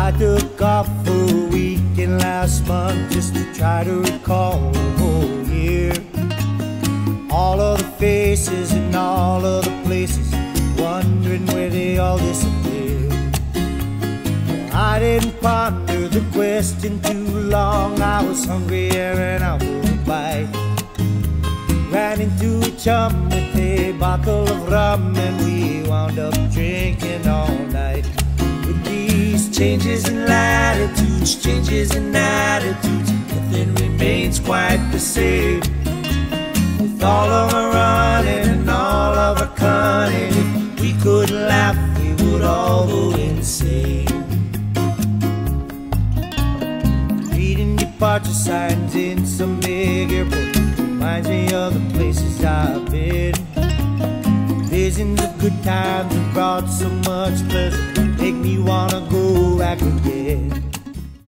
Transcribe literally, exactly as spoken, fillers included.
I took off for a weekend last month just to try to recall the whole year. All of the faces and all of the places, wondering where they all disappeared. I didn't ponder the question too long. I was hungry and ran out for a bite. Ran into a chum with a bottle of rum, and we wound up drinking all night. With these changes in latitudes, changes in attitudes, nothing remains quite the same. With all of our running and all of our cunning, if we could laugh, we would all go insane. Reading departure signs in some big airport reminds me of the places I've been. Visions of good times have brought so much pleasure, make me want